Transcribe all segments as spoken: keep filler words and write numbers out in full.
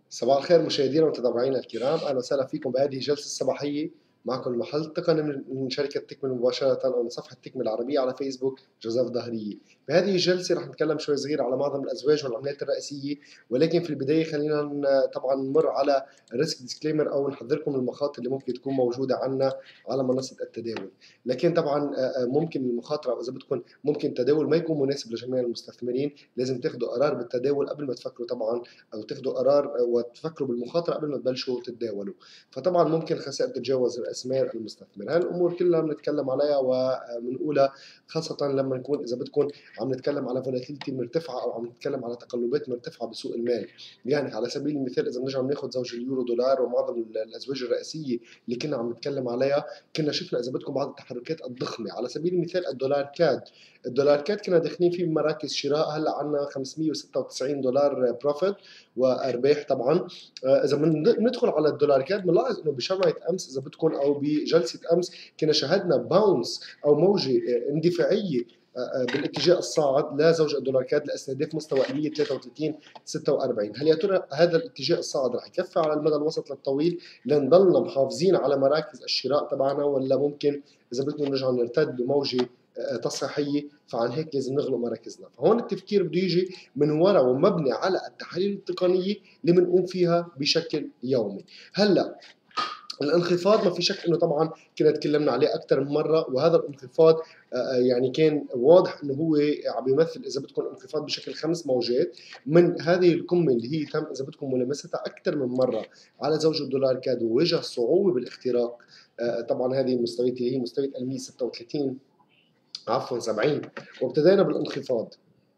صباح الخير مشاهدينا ومتابعينا الكرام، اهلا وسهلا فيكم بهذه الجلسه الصباحيه. معكم المحل التقني من شركه تكمل مباشره او من صفحه تكمل العربيه على فيسبوك جوزيف ظهريه. بهذه الجلسه رح نتكلم شوي صغير على معظم الازواج والعملات الرئيسيه، ولكن في البدايه خلينا ن- طبعا نمر على الريسك ديسكليمر او نحذركم المخاطر اللي ممكن تكون موجوده عنا على منصه التداول. لكن طبعا آه، آه، ممكن المخاطره او اذا بدكم ممكن التداول ما يكون مناسب لجميع المستثمرين، لازم تاخذوا قرار بالتداول قبل ما تفكروا طبعا او تاخذوا قرار وتفكروا بالمخاطره قبل ما تبلشوا تتداولوا. فطبعا ممكن الخسائر تتجاوز راس مال المستثمر. هاي الامور كلها بنتكلم عليها وبنقولها خاصه لما نكون اذا بدكم عم نتكلم على فولاتيليتي مرتفعه او عم نتكلم على تقلبات مرتفعه بسوق المال. يعني على سبيل المثال اذا بنرجع بناخذ زوج اليورو دولار ومعظم الازواج الرئيسيه اللي كنا عم نتكلم عليها، كنا شفنا اذا بدكم بعض التحركات الضخمه. على سبيل المثال الدولار كاد، الدولار كاد كنا داخلين فيه بمراكز شراء، هلا عندنا خمسمية وستة وتسعين دولار بروفيت وارباح طبعا. آه، اذا بندخل على الدولار كاد بنلاحظ انه بشمعه امس اذا بدكم او بجلسه امس كنا شهدنا باونس او موجه آه، اندفاعيه آه، آه، بالاتجاه الصاعد لزوج الدولار كاد لاستهداف مستوى مية وثلاثة وثلاثين ستة وأربعين. هل يا ترى هذا الاتجاه الصاعد رح يكفي على المدى الوسط للطويل لنضلنا محافظين على مراكز الشراء تبعنا، ولا ممكن اذا بدكم نرجع نرتد بموجه تصحيحيه؟ فعن هيك لازم نغلق مراكزنا. فهون التفكير بده يجي من وراء ومبني على التحاليل التقنيه اللي بنقوم فيها بشكل يومي. هلا الانخفاض ما في شك انه طبعا كنا تكلمنا عليه اكثر من مره، وهذا الانخفاض يعني كان واضح انه هو عم يمثل اذا بدكم انخفاض بشكل خمس موجات من هذه القمه اللي هي تم اذا بدكم ملامستها اكثر من مره على زوج الدولار كاد وواجه صعوبه بالاختراق. طبعا هذه المستويات اللي هي مستويات مية وستة وثلاثين عفوا سبعين، وابتدينا بالانخفاض.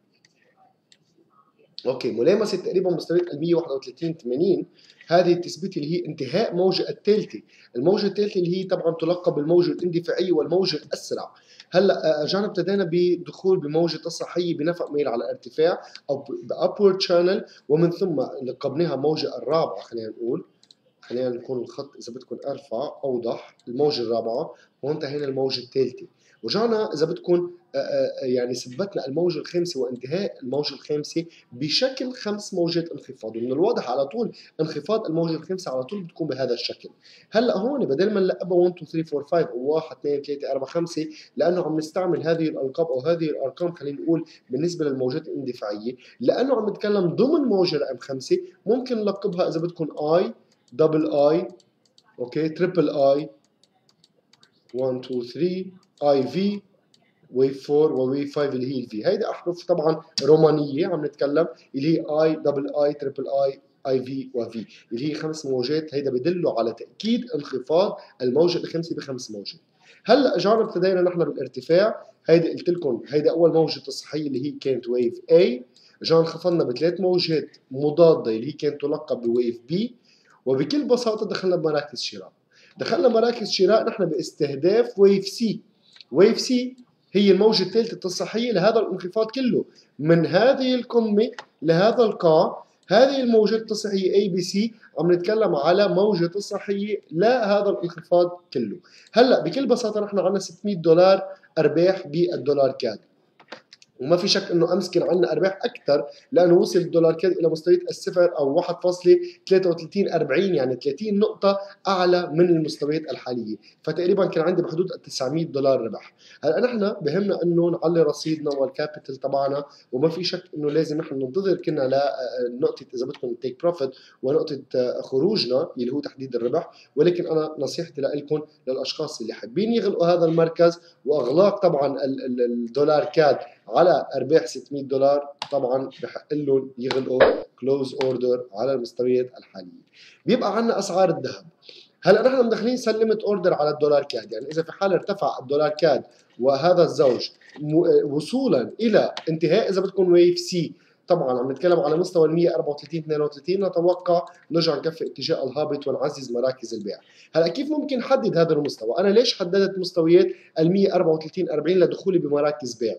اوكي، ملامسه تقريبا مستويات مية وواحد وثلاثين ثمانين، هذه التثبيت اللي هي انتهاء موجه الثالثه. الموجه الثالثه اللي هي طبعا تلقب بالموجه اندفاعيه والموجه الاسرع. هلا رجعنا ابتدينا بدخول بموجه تصحيحيه بنفق ميل على ارتفاع او بابورد شانل، ومن ثم لقبناها موجه الرابعه. خلينا نقول خلينا نكون الخط اذا بدكم ارفع اوضح، الموجه الرابعه، وانتهينا الموجه الثالثه. ورجعنا اذا بدكم يعني ثبتنا الموجه الخامسه وانتهاء الموجه الخامسه بشكل خمس موجات انخفاض، ومن الواضح على طول انخفاض الموجه الخامسه على طول بتكون بهذا الشكل. هلا هون بدل ما نلقبها واحد اثنين ثلاثة أربعة خمسة او واحد اثنين ثلاثة أربعة خمسة، لانه عم نستعمل هذه الالقاب او هذه الارقام خلينا نقول بالنسبه للموجات الاندفاعيه، لانه عم نتكلم ضمن موجه رقم خمسة، ممكن نلقبها اذا بدكم اي دبل اي، اوكي، تريبل اي، واحد اثنين ثلاثة، اي في، ويف أربعة، وويف خمسة اللي هي الفي. هيدي احرف طبعا رومانيه عم نتكلم، اللي هي اي دبل اي تريبل اي اي في وفي، اللي هي خمس موجات. هيدا بدلوا على تاكيد انخفاض الموجه الخامسه بخمس موجات. هلا اجانا ابتدينا نحن بالارتفاع. هيدي قلت لكم هيدي اول موجه تصحيحيه اللي هي كانت ويف اي، اجانا انخفضنا بثلاث موجات مضاده اللي هي كانت تلقب بويف بي، وبكل بساطه دخلنا بمراكز شراء. دخلنا مراكز شراء نحن باستهداف ويف سي. ويف سي هي الموجة الثالثة التصحيحية لهذا الانخفاض كله، من هذه القمة لهذا القاع. هذه الموجة التصحيحية اي بي سي عم نتكلم على موجة تصحيحية لهذا الانخفاض كله. هلا بكل بساطة نحن عندنا ستمية دولار ارباح بالدولار كاد، وما في شك انه امس كان عندنا ارباح اكثر لانه وصل الدولار كاد الى مستويات الصفر او واحد فاصلة ثلاثة وثلاثين أربعين، يعني ثلاثين نقطه اعلى من المستويات الحاليه، فتقريبا كان عندي بحدود تسعمية دولار ربح. هلا نحن بهمنا انه نعلي رصيدنا والكابيتال تبعنا، وما في شك انه لازم نحن ننتظر كنا لنقطه اذا بدكم التيك بروفيت ونقطه خروجنا اللي هو تحديد الربح. ولكن انا نصيحتي لكم للاشخاص اللي حابين يغلقوا هذا المركز واغلاق طبعا الدولار كاد على ارباح ستمية دولار، طبعا بحق لهم يغلقوا كلوز اوردر على المستويات الحاليه. بيبقى عندنا اسعار الذهب. هلا نحن مدخلين سلمت اوردر على الدولار كاد، يعني اذا في حال ارتفع الدولار كاد وهذا الزوج وصولا الى انتهاء اذا بدكم ويف سي، طبعا عم نتكلم على مستوى ال مية وأربعة وثلاثين اثنين وثلاثين، نتوقع نرجع نكفي اتجاه الهابط ونعزز مراكز البيع. هلا كيف ممكن نحدد هذا المستوى؟ انا ليش حددت مستويات ال مية وأربعة وثلاثين أربعين لدخولي بمراكز بيع؟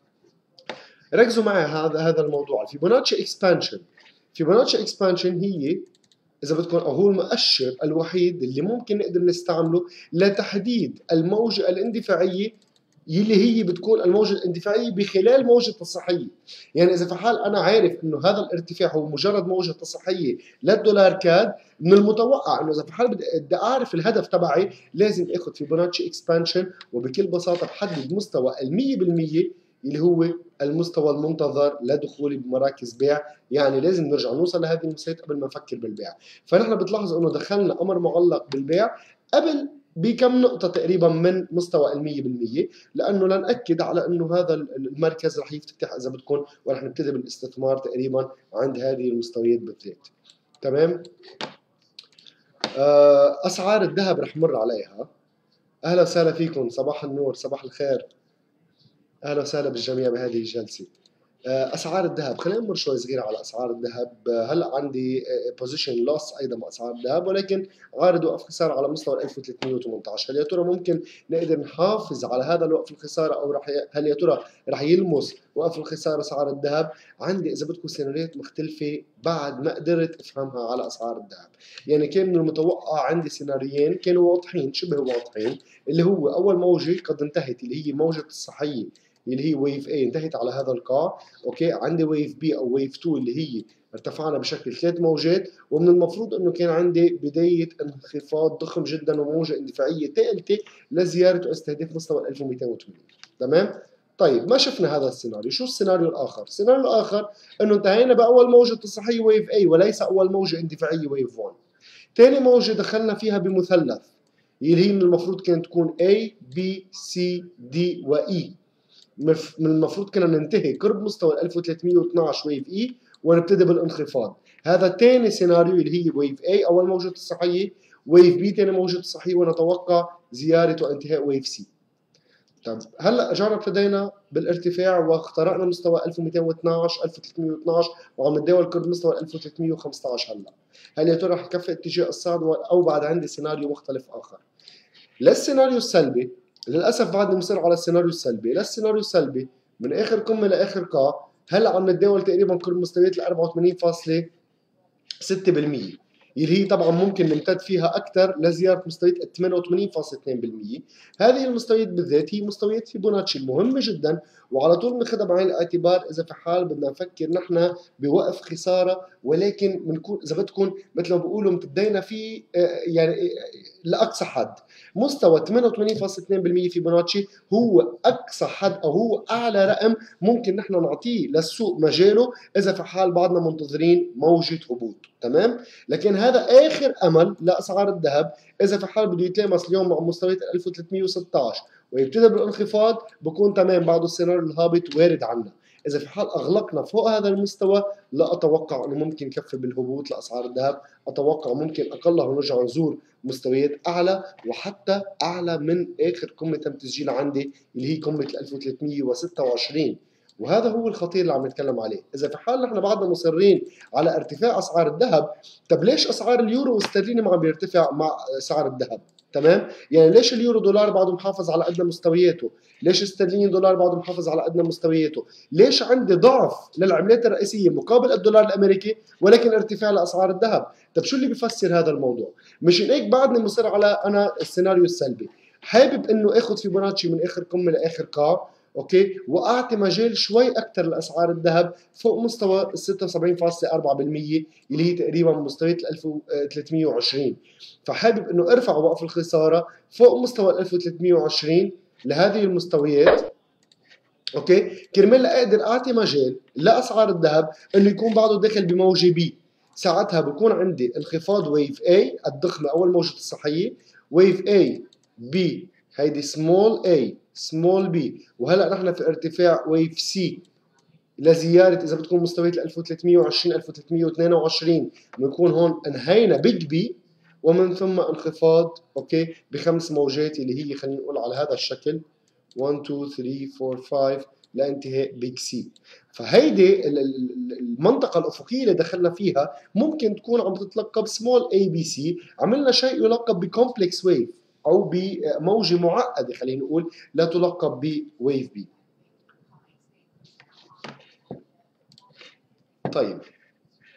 ركزوا معي هذا هذا الموضوع. الفيبوناتشي اكسبانشن، فيبوناتشي اكسبانشن هي اذا بدكم او هو المؤشر الوحيد اللي ممكن نقدر نستعمله لتحديد الموجه الاندفاعيه يلي هي بتكون الموجة الاندفاعية بخلال موجة تصحيحية. يعني إذا في حال أنا عارف إنه هذا الارتفاع هو مجرد موجة تصحيحية للدولار كاد، من المتوقع إنه إذا في حال بدي أعرف الهدف تبعي لازم آخذ فيبوناتشي إكسبانشن، وبكل بساطة بحدد مستوى المية بالمية اللي هو المستوى المنتظر لدخولي بمراكز بيع. يعني لازم نرجع نوصل لهذه المستويات قبل ما نفكر بالبيع. فنحن بتلاحظ إنه دخلنا أمر معلق بالبيع قبل بكم نقطة تقريبا من مستوى المية بالمية، لأنه لنأكد على أنه هذا المركز رح يفتتح إذا بدكم، ورح نبتدي بالاستثمار تقريبا عند هذه المستويات بالذات. تمام؟ أسعار الذهب رح مر عليها. أهلا وسهلا فيكم، صباح النور، صباح الخير، أهلا وسهلا بالجميع بهذه الجلسة. اسعار الذهب، خلينا نمر شوي صغيره على اسعار الذهب. هلا عندي بوزيشن لوس ايضا باسعار الذهب، ولكن عارض وقف خساره على مستوى ألف وثلاثمية وثمانية عشر. هل يا ترى ممكن نقدر نحافظ على هذا الوقف الخساره، او رح ي... هل يا ترى رح يلمس وقف الخساره اسعار الذهب؟ عندي اذا بدكم سيناريوهات مختلفه بعد ما قدرت افهمها على اسعار الذهب. يعني كان من المتوقع عندي سيناريوين كانوا واضحين، شبه واضحين، اللي هو اول موجه قد انتهت اللي هي موجه الصحيه اللي هي ويف A انتهت على هذا القاع. اوكي، عندي ويف B او ويف تو اللي هي ارتفعنا بشكل ثلاث موجات، ومن المفروض انه كان عندي بدايه انخفاض ضخم جدا وموجه اندفاعيه ثالثه لزياره واستهداف مستوى ألف ومئتين وثمانين. تمام؟ طيب ما شفنا هذا السيناريو، شو السيناريو الاخر؟ السيناريو الاخر انه انتهينا باول موجه تصحيحيه ويف A وليس اول موجه اندفاعيه ويف واحد. ثاني موجه دخلنا فيها بمثلث اللي هي من المفروض كانت تكون A B C D و E. من المفروض كنا ننتهي قرب مستوى ألف وثلاثمية واثناشر ويف اي ونبتدي بالانخفاض. هذا ثاني سيناريو اللي هي ويف A اول موجة الصحية، ويف B ثاني موجة الصحية، ونتوقع زيارة وانتهاء ويف C. طب هلا اجانا ابتدينا بالارتفاع واخترقنا مستوى ألف ومئتين واثناشر ألف وثلاثمية واثناشر وعم نتداول قرب مستوى ألف وثلاثمية وخمسطعش. هلا هل يا ترى رح يكفي اتجاه الصعد او بعد عندي سيناريو مختلف اخر؟ للسيناريو السلبي للاسف بعدني مصر على السيناريو السلبي. للسيناريو السلبي من اخر قمه لاخر قاع هلا عم نتداول تقريبا قرب مستويات ال أربعة وثمانين فاصلة ستة بالمية، اللي هي طبعا ممكن نمتد فيها اكثر لزياره مستويات ال ثمانية وثمانين فاصلة اثنين بالمية. هذه المستويات بالذات هي مستويات فيبوناتشي المهمه جدا، وعلى طول بناخذها بعين الاعتبار اذا في حال بدنا نفكر نحن بوقف خساره، ولكن بنكون اذا بدكم مثل ما بيقولوا امتدينا فيه يعني لاقصى حد. مستوى ثمانية وثمانين فاصلة اثنين بالمية فيبوناتشي هو اقصى حد او هو اعلى رقم ممكن نحن نعطيه للسوق مجاله اذا في حال بعدنا منتظرين موجه هبوط. تمام؟ لكن هذا اخر امل لاسعار الذهب اذا في حال بده يتلامس اليوم مع مستويات ألف وثلاثمية وستطعش ويبتدي بالانخفاض، بكون تمام بعده السيناريو الهابط وارد عنا. اذا في حال اغلقنا فوق هذا المستوى لا اتوقع انه ممكن يكفي بالهبوط لاسعار الذهب. اتوقع ممكن اقلها ونرجع نزور مستويات اعلى وحتى اعلى من اخر قمه تم تسجيلها عندي اللي هي قمه ألف وثلاثمية وستة وعشرين. وهذا هو الخطير اللي عم نتكلم عليه. اذا في حال نحن بعدنا مصرين على ارتفاع اسعار الذهب، طب ليش اسعار اليورو والاسترليني ما عم بيرتفع مع سعر الذهب؟ تمام؟ يعني ليش اليورو دولار بعده محافظ على ادنى مستوياته؟ ليش استرليني دولار بعده محافظ على ادنى مستوياته؟ ليش عندي ضعف للعملات الرئيسيه مقابل الدولار الامريكي ولكن ارتفاع لاسعار الذهب؟ طب شو اللي بيفسر هذا الموضوع؟ مشان هيك بعدني مصر على انا السيناريو السلبي. حابب انه اخذ فيبوناتشي من اخر قمه لاخر قاع، اوكي، واعطي مجال شوي اكثر لاسعار الذهب فوق مستوى ستة وسبعين فاصلة أربعة بالمية اللي هي تقريبا مستويات ألف وثلاثمية وعشرين. فحابب انه ارفع وقف الخساره فوق مستوى ألف وثلاثمية وعشرين لهذه المستويات، اوكي، كرمال اقدر اعطي مجال لاسعار الذهب انه يكون بعده داخل بموجه بي. ساعتها بكون عندي انخفاض ويف A الضخمه اول موجه الصحيه، ويف A B هيدي سمول A سمول بي، وهلا نحن في ارتفاع ويف سي لزياره اذا بدكم مستويات ألف وثلاثمية وعشرين ألف وثلاثمية واثنين وعشرين. بنكون هون انهينا بيج بي ومن ثم انخفاض اوكي بخمس موجات اللي هي خلينا نقول على هذا الشكل واحد اثنين ثلاثة أربعة خمسة لانتهاء بيج سي. فهيدي المنطقة الأفقية اللي دخلنا فيها ممكن تكون عم تتلقب سمول اي بي سي. عملنا شيء يلقب بكومبلكس ويف او بموجه معقده خلينا نقول لا تلقب بويف بي. طيب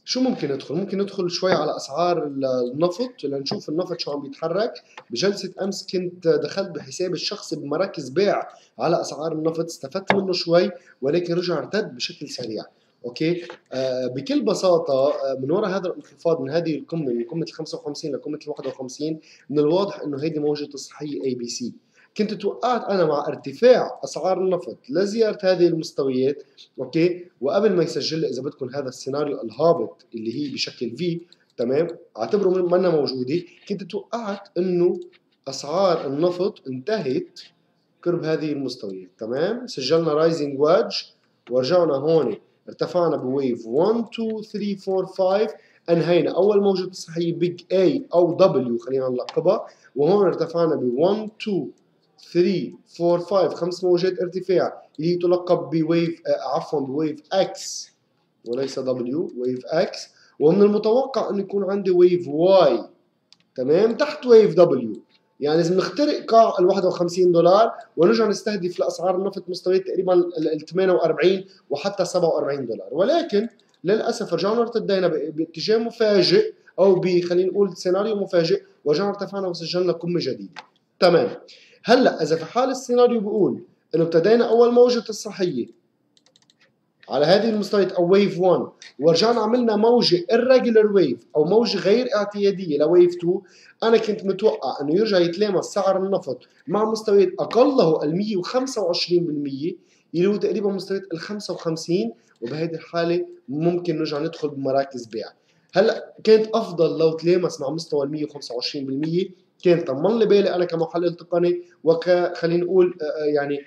شو ممكن ندخل؟ ممكن ندخل شوي على اسعار النفط لنشوف النفط شو عم بيتحرك. بجلسه امس كنت دخلت بحسابي الشخصي بمراكز بيع على اسعار النفط، استفدت منه شوي ولكن رجع ارتد بشكل سريع. اوكي. آه بكل بساطه، آه من وراء هذا الانخفاض من هذه القمه، من قمه ال خمسة وخمسين لقمه ال واحد وخمسين، من الواضح انه هيدي موجه تصحيحيه اي بي سي. كنت توقعت انا مع ارتفاع اسعار النفط لزياره هذه المستويات، اوكي، وقبل ما يسجل لي اذا بدكم هذا السيناريو الهابط اللي هي بشكل في، تمام، اعتبره منا موجوده، كنت توقعت انه اسعار النفط انتهت قرب هذه المستويات. تمام، سجلنا رايزنج وادج ورجعنا هون ارتفعنا بويف واحد اثنين ثلاثة أربعة خمسة، انهينا اول موجه تصحيحيه بيج اي او دبليو خلينا نلقبها، وهون ارتفعنا ب واحد اثنين ثلاثة أربعة خمسة، خمس موجات ارتفاع اللي هي تلقب بويف آه عفوا بويف اكس وليس دبليو، ويف اكس. ومن المتوقع انه يكون عندي ويف واي، تمام، تحت ويف دبليو. يعني لازم نخترق قاع ال واحد وخمسين دولار ونرجع نستهدف لاسعار النفط مستويات تقريبا ال ثمانية وأربعين وحتى سبعة وأربعين دولار، ولكن للاسف رجعنا ارتدينا باتجاه مفاجئ او خلينا نقول سيناريو مفاجئ، ورجعنا ارتفعنا وسجلنا قمه جديده. تمام. هلا اذا في حال السيناريو بيقول انه ابتدينا اول موجه تصحيحيه على هذه المستويات او ويف واحد، ورجعنا عملنا موجه irregular ويف او موجه غير اعتياديه لويف اثنين، انا كنت متوقع انه يرجع يتلامس سعر النفط مع مستويات اقله ال مية وخمسة وعشرين بالمية اللي هو تقريبا مستويات ال خمسة وخمسين، وبهذه الحاله ممكن نرجع ندخل بمراكز بيع. هلا كانت افضل لو تلامس مع مستوى ال مية وخمسة وعشرين بالمية، كان طمن لي بالي انا كمحلل تقني وخلينا نقول يعني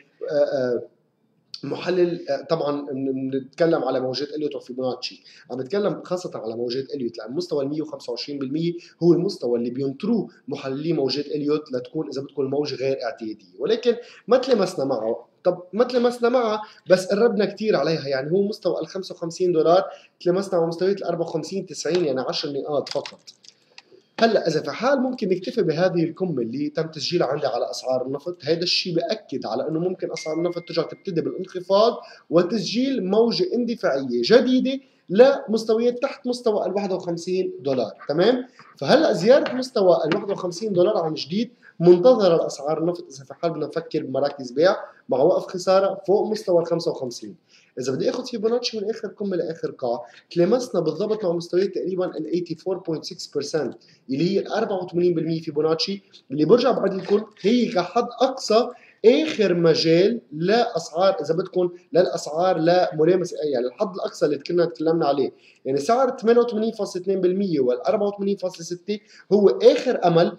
محلل. طبعا بنتكلم على موجات اليوت وفيبوناتشي، عم بتكلم خاصه على موجات اليوت لان مستوى ال مية وخمسة وعشرين بالمية هو المستوى اللي بينطروه محللي موجات اليوت لتكون اذا بدكم الموجه غير اعتياديه، ولكن ما تلمسنا معه. طب ما تلمسنا معها بس قربنا كثير عليها، يعني هو مستوى ال خمسة وخمسين دولار تلمسنا على مستويات ال أربعة وخمسين تسعين، يعني عشر نقاط فقط. هلا اذا في حال ممكن نكتفي بهذه القمه اللي تم تسجيلها عندي على اسعار النفط، هذا الشيء باكد على انه ممكن اسعار النفط ترجع تبتدي بالانخفاض وتسجيل موجه اندفاعيه جديده لمستويات تحت مستوى ال واحد وخمسين دولار. تمام. فهلا زياده مستوى ال واحد وخمسين دولار عن جديد منتظره لاسعار النفط اذا في حال بدنا نفكر بمراكز بيع مع وقف خساره فوق مستوى ال خمسة وخمسين. اذا بدي اخذ فيبوناتشي من اخر قمه لاخر قاع، تلامسنا بالضبط مع مستويات تقريبا ال ثمانية وثمانين فاصلة ستة بالمية اللي هي ال أربعة وثمانين بالمية فيبوناتشي، اللي برجع بعد لكم هي كحد اقصى اخر مجال لاسعار اذا بدكم للاسعار لملامسه، يعني الحد الاقصى اللي كنا تكلمنا عليه، يعني سعر ثمانية وثمانين فاصلة اثنين بالمية وال أربعة وثمانين فاصلة ستة هو اخر امل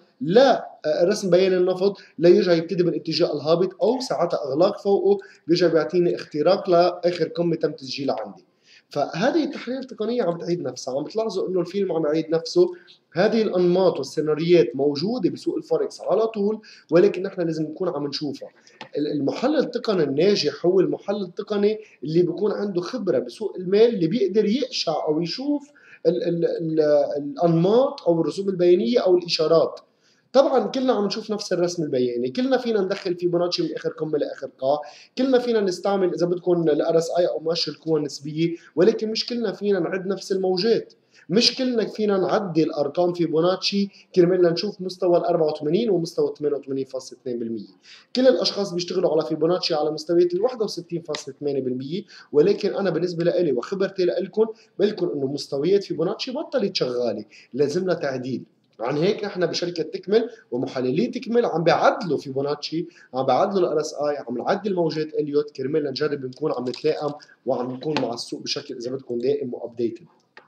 لرسم بيان النفط ليرجع يبتدي بالاتجاه الهابط، او ساعتها اغلاق فوقه بيرجع بيعطيني اختراق لاخر قمه تم تسجيلها عندي. فهذه التحليل التقنيه عم تعيد نفسها، عم بتلاحظوا انه الفيلم عم يعيد نفسه. هذه الانماط والسيناريوهات موجوده بسوق الفوركس على طول، ولكن نحن لازم نكون عم نشوفها. المحلل التقني الناجح هو المحلل التقني اللي بيكون عنده خبره بسوق المال، اللي بيقدر يقشع او يشوف ال ال ال الانماط او الرسوم البيانيه او الاشارات. طبعا كلنا عم نشوف نفس الرسم البياني، كلنا فينا ندخل فيبوناتشي من اخر قمه لاخر قاع، كلنا فينا نستعمل اذا بدكم الار اس اي او مؤشر القوه النسبيه، ولكن مش كلنا فينا نعد نفس الموجات، مش كلنا فينا نعدل ارقام فيبوناتشي كرمال نشوف مستوى ال أربعة وثمانين ومستوى ثمانية وثمانين فاصلة اثنين بالمية. كل الاشخاص بيشتغلوا على فيبوناتشي على مستويات ال واحد وستين فاصلة ثمانية بالمية، ولكن انا بالنسبه لي وخبرتي لكم بقول لكم انه مستويات فيبوناتشي بطلت شغاله، لازم لها تعديل. عن هيك احنا بشركه تكمل ومحللي تكمل عم بيعدلوا فيبوناتشي، عم بيعدلوا الار اس اي، عم نعدل موجات اليوت كرمال نجرب نكون عم نتلائم وعم نكون مع السوق بشكل اذا بدكم دائم وابديتد.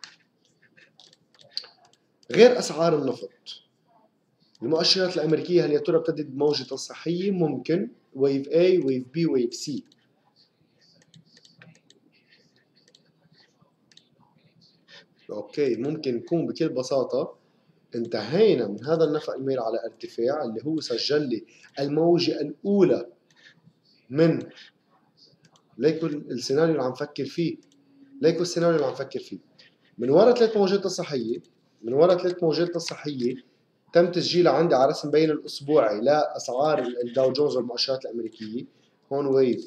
غير اسعار النفط، المؤشرات الامريكيه هل يا ترى ابتدت بموجه تصحيحيه؟ ممكن ويف A ويف B ويف C. اوكي، ممكن يكون بكل بساطه انتهينا من هذا النفق الميل على ارتفاع اللي هو سجل لي الموجه الاولى من ليكو السيناريو اللي عم فكر فيه، ليكو السيناريو اللي عم فكر فيه من وراء ثلاث موجات تصحيحيه، من وراء ثلاث موجات تصحيحيه تم تسجيلها عندي على رسم بين الاسبوعي لاسعار الداو جونز والمؤشرات الامريكيه. هون ويف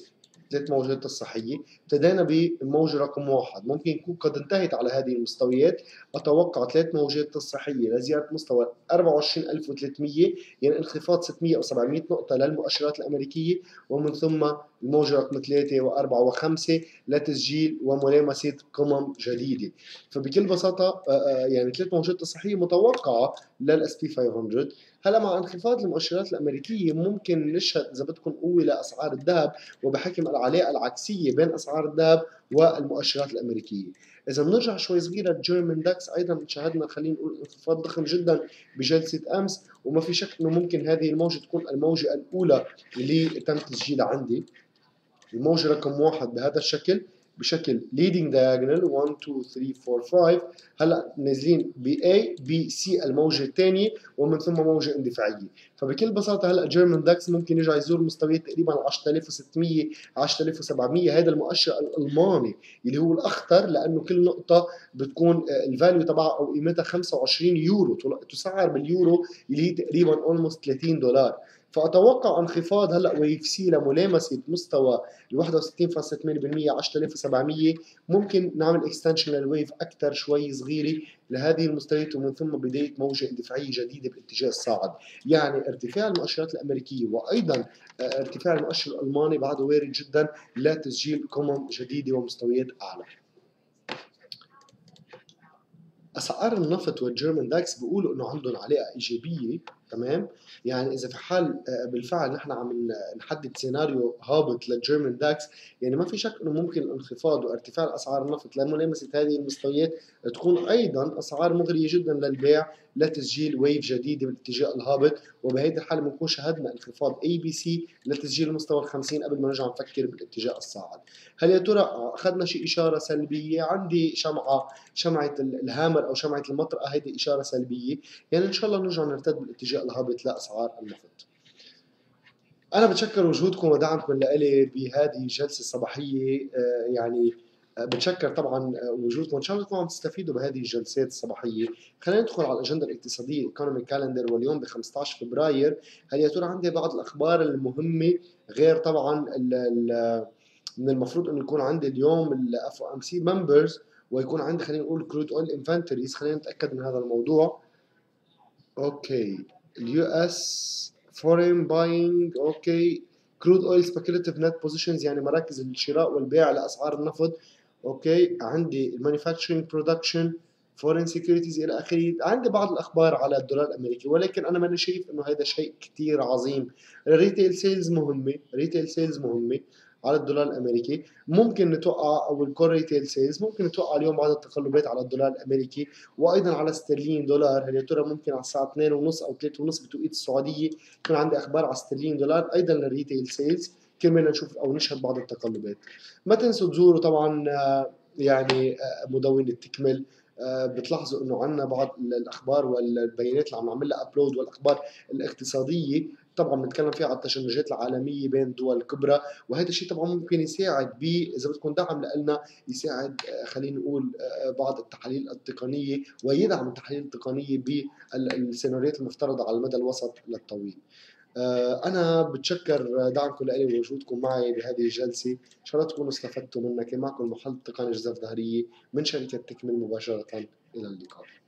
ثلاث موجات الصحية. ابتدينا بالموجة رقم واحد، ممكن يكون قد انتهت على هذه المستويات. أتوقع ثلاث موجات الصحية لزيادة مستوى أربعة وعشرين ألف وثلاثمية، يعني انخفاض ستمية أو سبعمية نقطة للمؤشرات الأمريكية، ومن ثم الموجة رقم ثلاثة وأربعة وخمسة لتسجيل وملامسة قمم جديدة. فبكل بساطة يعني ثلاث موجات الصحية متوقعة للاس بي خمسمية. هلا مع انخفاض المؤشرات الامريكيه ممكن نشهد اذا بدكم قوه لاسعار الذهب، وبحكم العلاقه العكسيه بين اسعار الذهب والمؤشرات الامريكيه. اذا بنرجع شوي صغيره الجيرمان داكس ايضا شاهدنا خلينا نقول انخفاض ضخم جدا بجلسه امس، وما في شك انه ممكن هذه الموجه تكون الموجه الاولى اللي تم تسجيلها عندي. الموجة رقم واحد بهذا الشكل، بشكل leading diagonal واحد اثنين ثلاثة أربعة خمسة. هلا نازلين ب A B C الموجة الثانية، ومن ثم موجة اندفاعية. فبكل بساطة هلا جيرمان داكس ممكن يرجع يزور مستويات تقريبا عشرة آلاف وستمية عشرة آلاف وسبعمية. هذا المؤشر الألماني اللي هو الأخطر، لأنه كل نقطة بتكون الفاليو تبعها أو قيمتها خمسة وعشرين يورو، تسعر باليورو اللي هي تقريبا almost ثلاثين دولار. فأتوقع انخفاض هلا ويف سي لملامسة مستوى ال واحد وستين فاصلة ثمانية بالمية عشرة آلاف وسبعمية. ممكن نعمل اكستنشن للويف اكثر شوي صغيره لهذه المستويات، ومن ثم بدايه موجه اندفاعيه جديده باتجاه الصاعد. يعني ارتفاع المؤشرات الامريكيه وايضا ارتفاع المؤشر الالماني بعده وارد جدا لتسجيل قمم جديده ومستويات اعلى. اسعار النفط والجيرمان داكس بيقولوا انه عندهم علاقه ايجابيه، تمام؟ يعني اذا في حال بالفعل نحن عم نحدد سيناريو هابط للجيرمان داكس، يعني ما في شك انه ممكن الانخفاض وارتفاع اسعار النفط لملامسه هذه المستويات تكون ايضا اسعار مغريه جدا للبيع لتسجيل ويف جديده بالاتجاه الهابط. وبهذه الحاله بنكون شهدنا انخفاض اي بي سي لتسجيل مستوى ال خمسين قبل ما نرجع نفكر بالاتجاه الصاعد. هل يا ترى اخذنا شيء اشاره سلبيه؟ عندي شمعه شمعه الهامر او شمعه المطرقه، هيدي اشاره سلبيه، يعني ان شاء الله نرجع نرتد بالاتجاه الهابط لاسعار النفط. انا بتشكر وجودكم ودعمكم لإلي بهذه الجلسه الصباحيه. يعني بتشكر طبعا وجودكم، ان شاء الله تكونوا عم تستفيدوا بهذه الجلسات الصباحيه. خلينا ندخل على الاجنده الاقتصاديه ايكونوميك كالندر، واليوم ب خمسة عشر فبراير. هل يا ترى عندي بعض الاخبار المهمه غير طبعا ال ال من المفروض انه يكون عندي اليوم الاف او ام سي ممبرز، ويكون عندي خلينا نقول كرود اويل انفنتوريز. خلينا نتاكد من هذا الموضوع. اوكي، اليو اس فورين باينج، اوكي، كرود اويل سبيكوليتيف نت بوزيشنز، يعني مراكز الشراء والبيع لاسعار النفط. اوكي، عندي المانيفاكتشرنج برودكشن، فورين سيكوريتيز الى اخره. عندي بعض الاخبار على الدولار الامريكي، ولكن انا ماني شايف انه هذا شيء كثير عظيم. الريتيل سيلز مهمه، ريتيل سيلز مهمه على الدولار الامريكي. ممكن نتوقع، او الكور ريتيل سيلز ممكن نتوقع اليوم بعض التقلبات على الدولار الامريكي، وايضا على استرلين دولار. هل يا ترى ممكن على الساعه اثنين وثلاثين او ثلاثة وثلاثين بتوقيت السعوديه يكون عندي اخبار على استرلين دولار ايضا للريتيل سيلز، كرمال نشوف او نشهد بعض التقلبات. ما تنسوا تزوروا طبعا يعني مدونة تكمل. بتلاحظوا انه عندنا بعض الاخبار والبيانات اللي عم نعملها ابلود، والاخبار الاقتصاديه طبعا بنتكلم فيها على التشنجات العالميه بين الدول الكبرى، وهذا الشيء طبعا ممكن يساعد ب اذا بدكم دعم لنا، يساعد خلينا نقول بعض التحاليل التقنيه، ويدعم التحاليل التقنيه بالسيناريوهات المفترضه على المدى الوسط للطويل. أنا بتشكر دعمكم لي ووجودكم معي بهذه الجلسة. إن شاء الله تكونوا استفدتوا منها. كان معكم المحلل التقني جوزيف ظهرية من شركة تكمل مباشرة. إلى اللقاء.